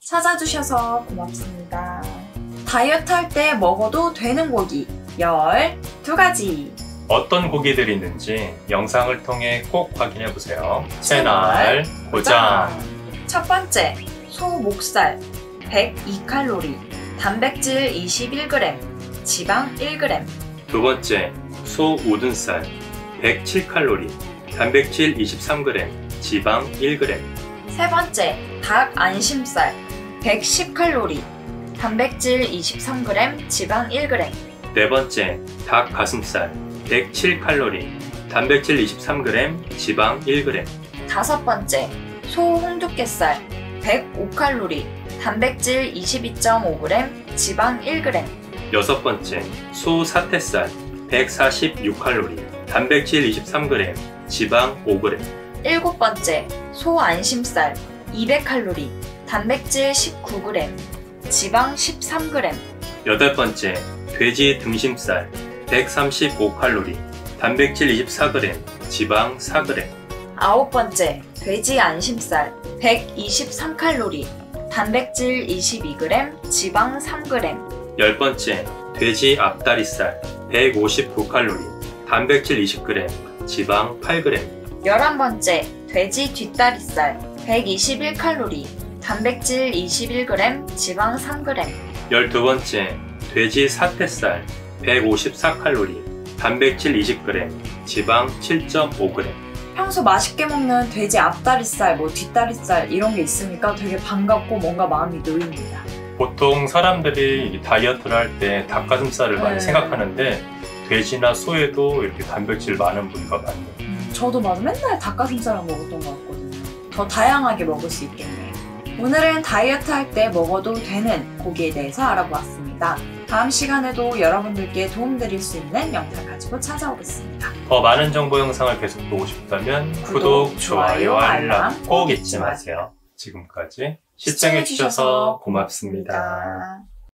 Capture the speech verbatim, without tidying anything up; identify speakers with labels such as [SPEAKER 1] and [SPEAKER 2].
[SPEAKER 1] 찾아주셔서 고맙습니다. 다이어트 할 때 먹어도 되는 고기 열두 가지.
[SPEAKER 2] 어떤 고기들이 있는지 영상을 통해 꼭 확인해보세요. 채널 고정!
[SPEAKER 1] 첫 번째, 소 목살 백이 칼로리, 단백질 이십일 그램, 지방 일 그램.
[SPEAKER 2] 두 번째, 소 우둔살 백칠 칼로리, 단백질 이십삼 그램, 지방 일 그램.
[SPEAKER 1] 세 번째, 닭 안심살 백십 칼로리, 단백질 이십삼 그램, 지방 일 그램.
[SPEAKER 2] 네 번째, 닭 가슴살 백칠 칼로리, 단백질 이십삼 그램, 지방 일 그램.
[SPEAKER 1] 다섯 번째, 소 홍두깨살 백오 칼로리, 단백질 이십이 점 오 그램, 지방 일 그램.
[SPEAKER 2] 여섯 번째, 소 사태살 백사십육 칼로리, 단백질 이십삼 그램, 지방 오 그램.
[SPEAKER 1] 일곱 번째, 소 안심살 이백 칼로리, 단백질 십구 그램, 지방 십삼 그램.
[SPEAKER 2] 여덟 번째, 돼지 등심살 백삼십오 칼로리, 단백질 이십사 그램, 지방 사 그램.
[SPEAKER 1] 아홉 번째, 돼지 안심살 백이십삼 칼로리, 단백질 이십이 그램, 지방 삼 그램.
[SPEAKER 2] 열 번째, 돼지 앞다리살 백오십구 칼로리, 단백질 이십 그램, 지방 팔 그램.
[SPEAKER 1] 열한 번째, 돼지 뒷다리살 백이십일 칼로리, 단백질 이십일 그램, 지방 삼 그램.
[SPEAKER 2] 열두 번째, 돼지 사태살 백오십사 칼로리, 단백질 이십 그램, 지방 칠 점 오 그램.
[SPEAKER 1] 평소 맛있게 먹는 돼지 앞다리살, 뭐 뒷다리살 이런 게 있으니까 되게 반갑고 뭔가 마음이 놓입니다.
[SPEAKER 2] 보통 사람들이 다이어트를 할 때 닭가슴살을 많이
[SPEAKER 1] 네.
[SPEAKER 2] 생각하는데 돼지나 소에도 이렇게 단백질 많은 부위가 많네요.
[SPEAKER 1] 음, 저도 맞아 맨날 닭가슴살을 먹었던 것 같거든요. 더 다양하게 먹을 수 있겠네요. 오늘은 다이어트 할 때 먹어도 되는 고기에 대해서 알아보았습니다. 다음 시간에도 여러분들께 도움드릴 수 있는 영상 가지고 찾아오겠습니다.
[SPEAKER 2] 더 많은 정보 영상을 계속 보고 싶다면 구독,
[SPEAKER 1] 구독,
[SPEAKER 2] 좋아요,
[SPEAKER 1] 좋아요,
[SPEAKER 2] 알람
[SPEAKER 1] 알람
[SPEAKER 2] 꼭 잊지 마세요. 지금까지 시청해주셔서 고맙습니다.
[SPEAKER 1] 고맙습니다.